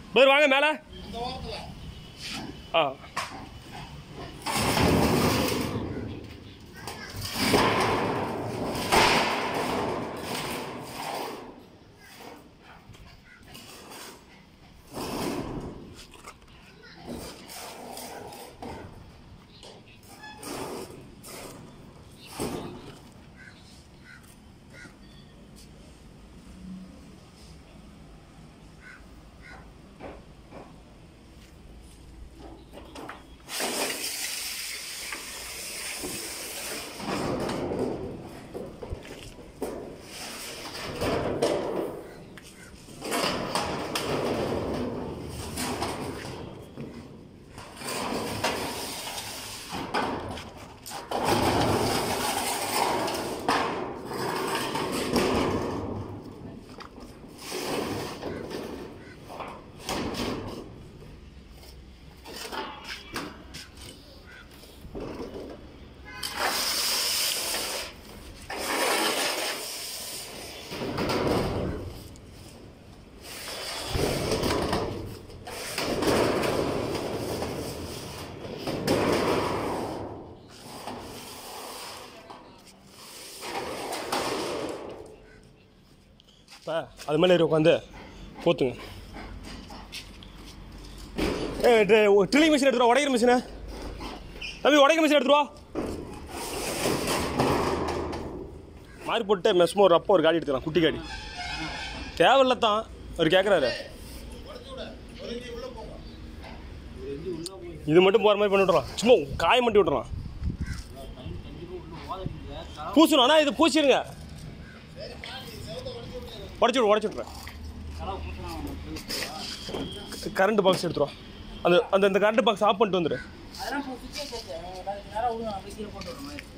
Brother வாங்க மேலே. ஆ அது மேலே உட்காந்து போத்துங்க. Drilling machine எடுத்துருவா. உடைக்கிற மிஷினை தம்பி, உடைக்கிற மிஷின் எடுத்துருவா. மாறி போட்டு மெஸ்மோ ஒரு அப்போ ஒரு காடி எடுத்துக்கலாம், குட்டி காடி தேவையில்ல தான் அவர் கேட்குறாரு. இது மட்டும் போகிற மாதிரி பண்ணி விட்றோம், சும்மா காய மட்டும் விட்றோம். பூசணும், ஆனால் இது பூசிடுங்க. உடச்சுட்றேன். கரண்ட் பாக்ஸ் எடுத்துருவோம். அந்த கரண்ட் பாக்ஸ் ஆஃப் பண்ணிட்டு வந்துடு.